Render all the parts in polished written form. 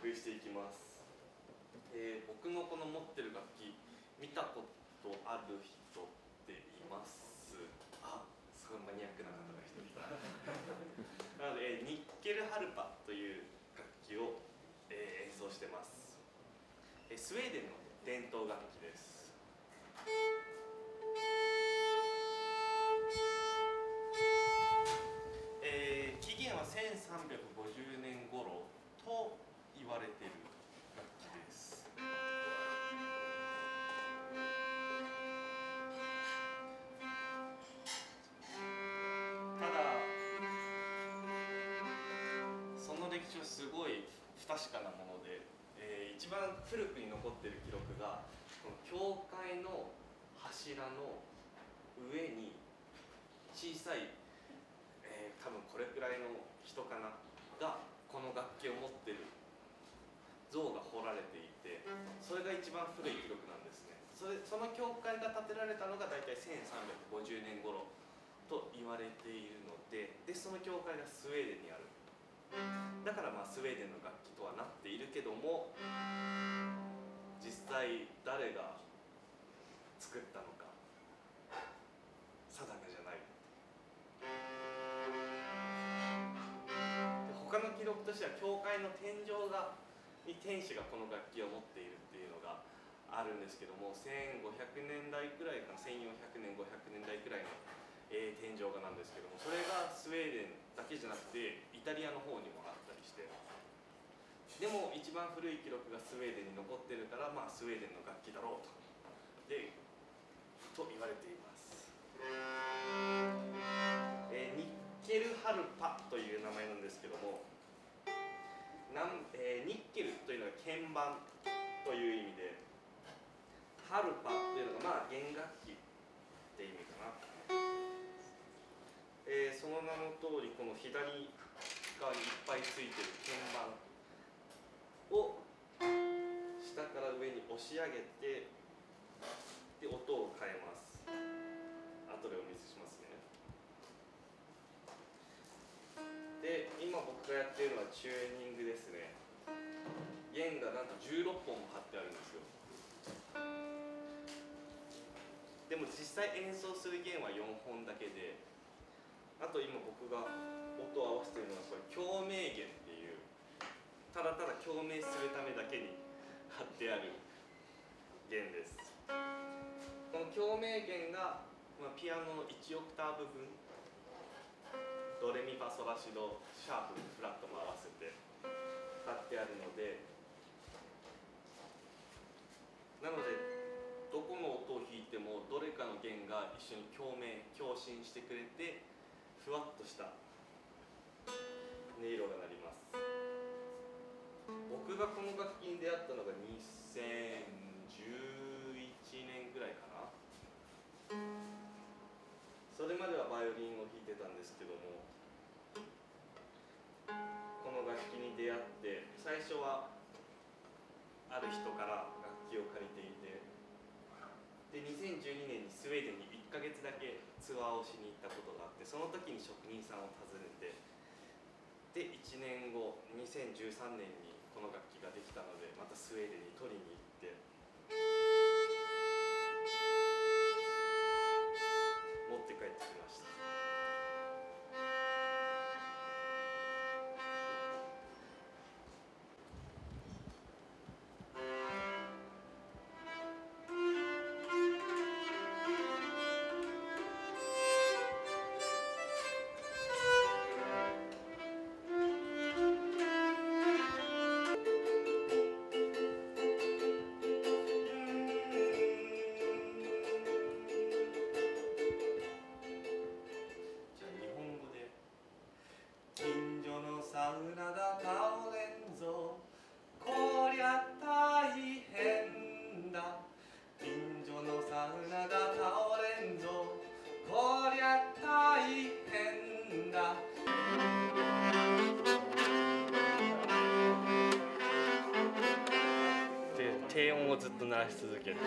送りしていきます。僕のこの持ってる楽器見たことある人っています？あ、すごいマニアックな方が一人なので、ニッケルハルパという楽器を、演奏してます。スウェーデンの伝統楽器です。起源は1350年頃と言われている楽器です。ただその歴史はすごい不確かなもので、一番古くに残っている記録がこの教会の柱の上に小さい、多分これくらいの人かながこの楽器を持ってる像が彫られていて、それが一番古い記録なんですね。その教会が建てられたのが大体1350年頃と言われているので、その教会がスウェーデンにある。だからスウェーデンの楽器とはなっているけども、実際誰が作ったのか定かじゃない。他の記録としては教会の天井に天使がこの楽器を持っているっていうのがあるんですけども、1500年代くらいかな、1400年500年代くらいの、天井画なんですけども、それがスウェーデンだけじゃなくてイタリアの方にもあったりして、でも一番古い記録がスウェーデンに残ってるから、スウェーデンの楽器だろうと言われています。ニッケルハルパという名前なんですけども、ニッケルというのは鍵盤という意味で、ハルパというのが弦楽器って意味かな。その名の通り、この左側にいっぱいついてる鍵盤を下から上に押し上げて、で音を変えます。後でお見せしますね。で、今僕がやっているのはチューニングですね。弦がなんと16本も貼ってあるんですよ。でも実際演奏する弦は4本だけで、あと今僕が音を合わせているのはこれ共鳴弦っていう、ただただ共鳴するためだけに貼ってある弦です。この共鳴弦が、ピアノの1オクターブ分、ドレミファソラシドシャープフラットも合わせて貼ってあるので、なのでどこの音を弾いてもどれかの弦が一緒に共振してくれて、ふわっとした音色が鳴ります。僕がこの楽器に出会ったのが2011年ぐらいかな。それまではバイオリンを弾いてたんですけども、この楽器に出会って、最初はある人から楽器を借りていて、で2012年にスウェーデンに1ヶ月だけツアーをしに行ったことがあって、その時に職人さんを訪ねて、で1年後2013年にこの楽器ができたので、またスウェーデンに取りに行って持って帰ってきました。サウナが倒れんぞ、こりゃ大変だ。近所のサウナが倒れんぞ、こりゃ大変だ。で、低音をずっと鳴らし続ける。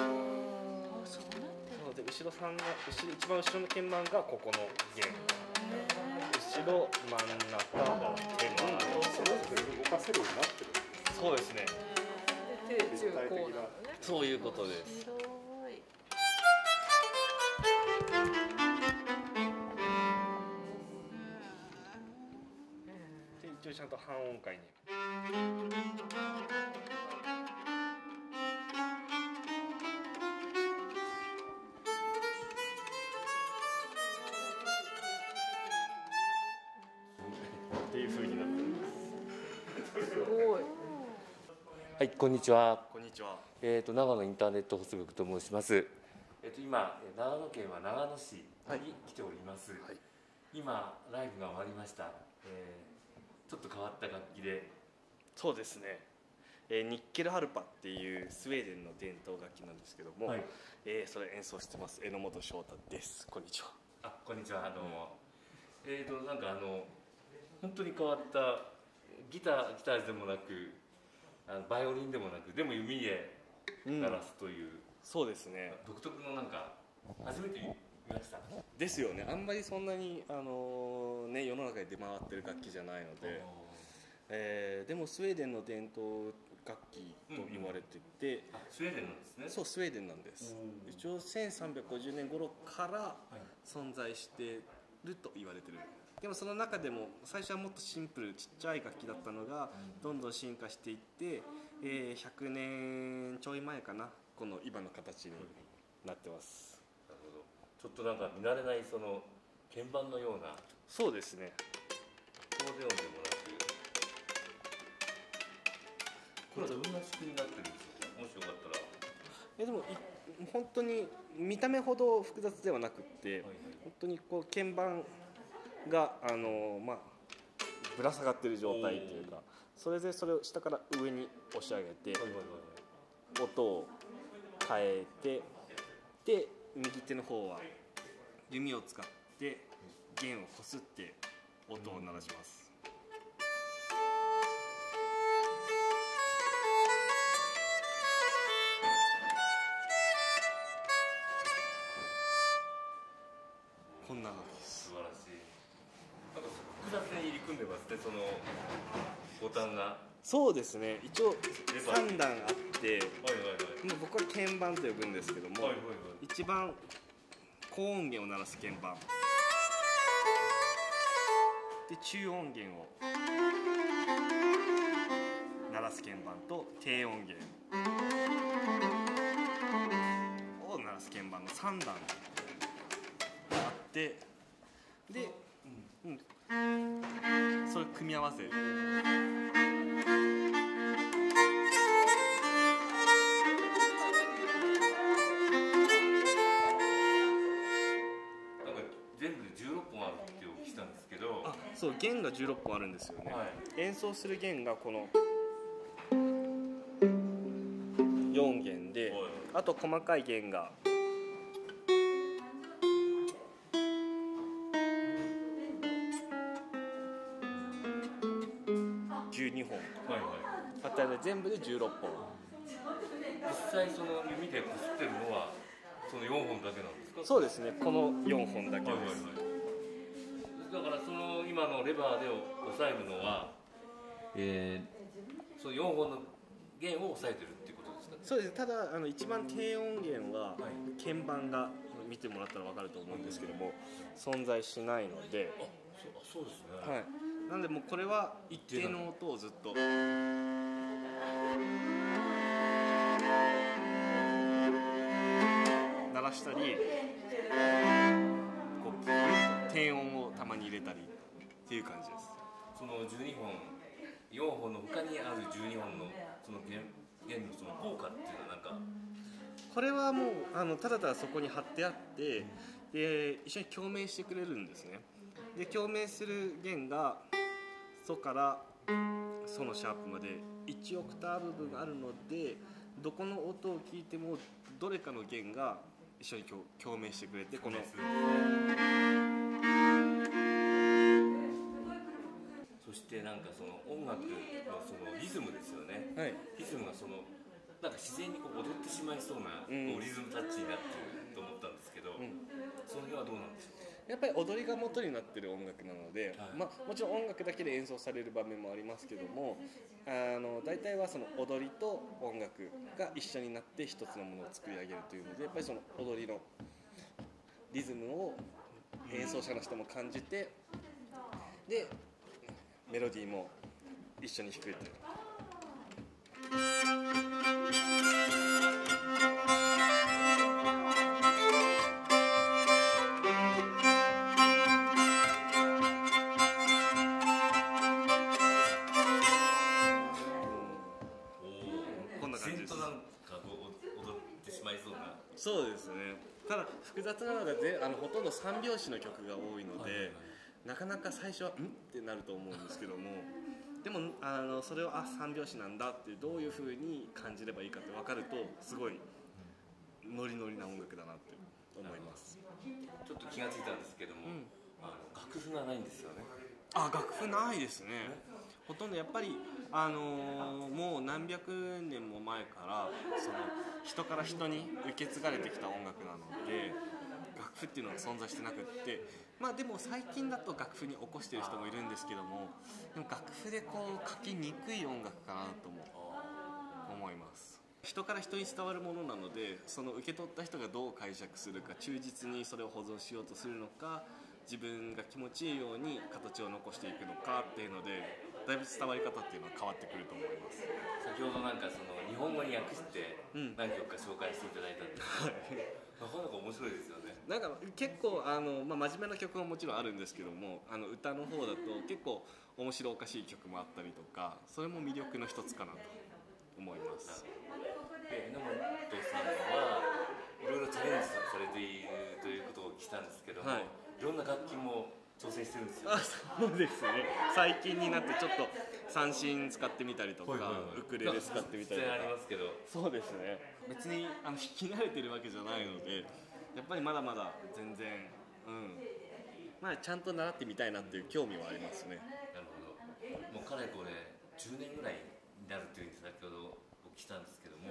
なので一番後ろの鍵盤がここの弦。後ろ、真ん中、それぞれ動かせるようになってるんです。 そうですね。 で低中高なのね。 そういうことです。 広い。 で一応ちゃんと半音階に。っていう風になってます。 すごい。 はい、こんにちは。 こんにちは。 長野インターネット放送局と申します。今長野県は長野市に来ております。はい、今ライブが終わりました。ちょっと変わった楽器で。 そうですね。ニッケルハルパっていうスウェーデンの伝統楽器なんですけども、はい、それ演奏してます榎本翔太です。こんにちは。 あ、こんにちは。どうも。なんか本当に変わったギターでもなくバイオリンでもなく、でも弓で鳴らすという、 そうですね。 独特のなんか初めて見ました。 ですよね。あんまりそんなにね世の中で出回ってる楽器じゃないので、でもスウェーデンの伝統楽器と言われてて、 スウェーデンなんですね。 そう、スウェーデンなんです。一応1350年頃から存在してると言われてる。でもその中でも最初はもっとシンプルちっちゃい楽器だったのがどんどん進化していって、100年ちょい前かな、この今の形になってます。 なるほど。ちょっとなんか見慣れないその鍵盤のような。 そうですね。 コーデオンでもなく、これはどんな仕組みになってるんですか。もしよかったら。 でも本当に見た目ほど複雑ではなくって、本当にこう鍵盤がぶら下がってる状態というか、それを下から上に押し上げて音を変えて、で右手の方は弓を使って弦をこすって音を鳴らします。こんなのです。 素晴らしい。なんか複雑に入り組んでますね、そのボタンが。 そうですね。一応3段あって、僕は鍵盤と呼ぶんですけども、一番高音源を鳴らす鍵盤で、中音源を鳴らす鍵盤と低音源を鳴らす鍵盤の3段があって、で、それを組み合わせる。 全部で16本あるってお聞きしたんですけど。 そう、弦が16本あるんですよね。演奏する弦がこの4弦で、あと細かい弦が12本あったので、全部で16本。 実際その弓でこすってるのはその4本だけなんですか。 そうですね、この4本だけです。 だからその今のレバーで押さえるのは、その4本の弦を押さえてるっていうことですか。 そうです。ただ一番低音源は鍵盤が見てもらったら分かると思うんですけども、存在しないので。 そうですね。 はい。なのでもうこれは一定の音をずっと鳴らしたり、こう低音をたまに入れたりっていう感じです。 その12本、4本の他にある12本のその弦のその効果っていうのはなんか。 これはもうただただそこに貼ってあって、で一緒に共鳴してくれるんですね。で共鳴する弦がソからソのシャープまで1オクターブ分あるので、どこの音を聞いてもどれかの弦が一緒に共鳴してくれて、このそしてなんかその音楽のそのリズムですよね。 はい、 リズムがそのなんか自然にこう踊ってしまいそうなこうリズムタッチになってると思ったんですけど、その辺はどうなんでしょう。 やっぱり踊りが元になってる音楽なので、 はいもちろん音楽だけで演奏される場面もありますけども、大体はその踊りと音楽が一緒になって一つのものを作り上げるというので、やっぱりその踊りのリズムを演奏者の人も感じて、でメロディーも一緒に弾くという。こんな感じです。 なんかこう踊ってしまいそうな。 そうですね。ただ複雑なのがほとんど三拍子の曲が多いので、なかなか最初は「ん?」ってなると思うんですけども、でもそれを三拍子なんだってどういう風に感じればいいかって分かると、すごいノリノリな音楽だなって思います。 ちょっと気がついたんですけども、楽譜がないんですよね。 楽譜ないですね。ほとんどやっぱりもう何百年も前からその人から人に受け継がれてきた音楽なので、楽譜っていうのは存在してなくって、でも最近だと楽譜に起こしてる人もいるんですけども、でも楽譜でこう書きにくい音楽かなとも思います。人から人に伝わるものなので、その受け取った人がどう解釈するか、忠実にそれを保存しようとするのか、自分が気持ちいいように形を残していくのかっていうので、だいぶ伝わり方っていうのは変わってくると思います。 先ほどなんかその日本語に訳して何曲か紹介していただいたんですけど、なかなか面白いですよね。 なんか結構真面目な曲ももちろんあるんですけども、歌の方だと結構面白おかしい曲もあったりとか、それも魅力の一つかなと思います。 で榎本さんはいろいろチャレンジされているということを聞いたんですけども、いろんな楽器も挑戦してるんですよね。 そうですね。最近になってちょっと三振使ってみたりとか、ウクレレ使ってみたりとか。 ありますけど。 そうですね。別に弾き慣れてるわけじゃないので、やっぱりまだまだ全然、ちゃんと習ってみたいなっていう興味はありますね。 なるほど。もうかれこれ10年ぐらいになるというふうに先ほどお聞きしたんですけども、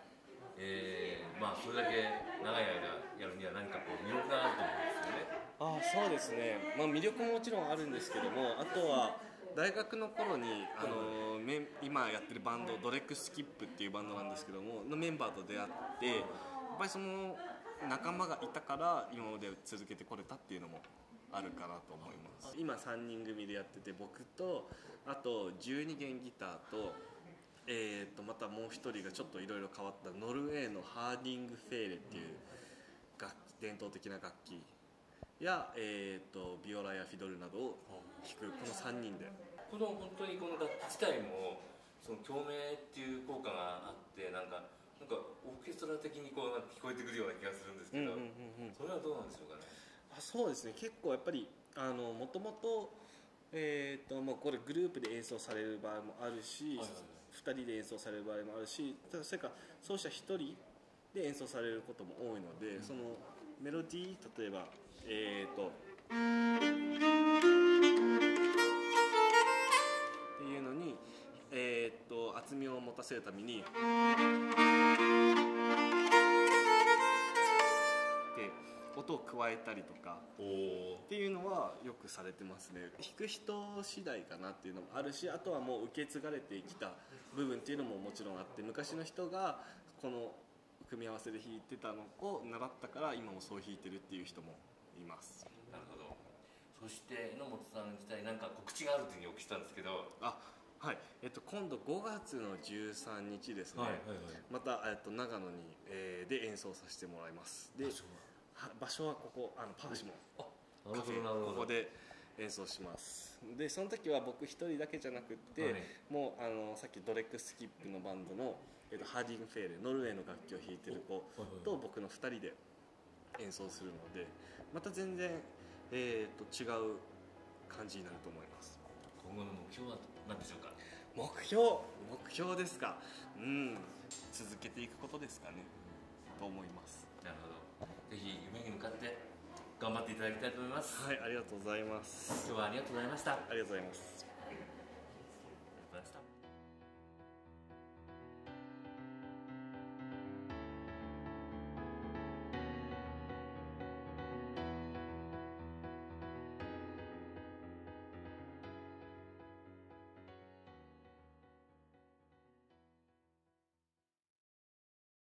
それだけ長い間やるには何かこう魅力があると思うんですよね。 そうですね。魅力ももちろんあるんですけども、あとは大学の頃に今やってるバンドドレックスキップっていうバンドなんですけどものメンバーと出会って、やっぱりその仲間がいたから今まで続けてこれたっていうのもあるかなと思います。今3人組でやってて、僕とあと12弦ギターとまたもう一人がちょっといろいろ変わったノルウェーのハーディングフェーレっていう伝統的な楽器や、ビオラやフィドルなどを弾くこの3人で、 本当にこの楽器自体もその共鳴っていう効果があって、なんかオーケストラ的にこう聞こえてくるような気がするんですけど、それはどうなんでしょうかね。 そうですね。結構やっぱりもともともうこれグループで演奏される場合もあるし、2人で演奏される場合もあるし、それから奏者1人で演奏されることも多いので、そのメロディー、例えばっていうのに厚みを持たせるためにって音を加えたりとかっていうのはよくされてますね。弾く人次第かなっていうのもあるし、あとはもう受け継がれてきた部分っていうのももちろんあって、昔の人がこの組み合わせで弾いてたのを習ったから今もそう弾いてるっていう人もいます。 なるほど。そして榎本さん自体何か告知があるというふうにお聞きしたんですけど。 はい、今度5月の13日ですね、また長野に、で演奏させてもらいます。で場所はここパーシモンカフェ、ここで演奏します。でその時は僕一人だけじゃなくって、もうさっきドレックスキップのバンドの、ハーディングフェーレ、ノルウェーの楽器を弾いてる子と僕の2人で演奏するので、また全然、違う感じになると思います。 今後の目標は何でしょうか。 目標ですか。続けていくことですかねと思います。 なるほど。ぜひ夢に向かって頑張っていただきたいと思います。 はい、ありがとうございます。 今日はありがとうございました。 ありがとうございます。